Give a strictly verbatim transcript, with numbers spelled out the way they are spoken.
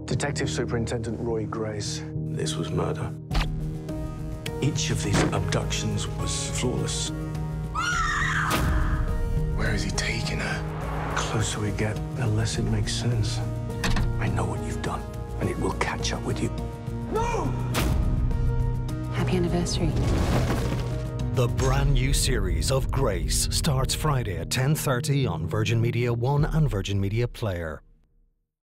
Detective Superintendent Roy Grace. This was murder. Each of these abductions was flawless. Where is he taking her? The closer we get, the less it makes sense. I know what you've done, and it will catch up with you. No! Happy anniversary. The brand new series of Grace starts Friday at ten thirty on Virgin Media One and Virgin Media Player.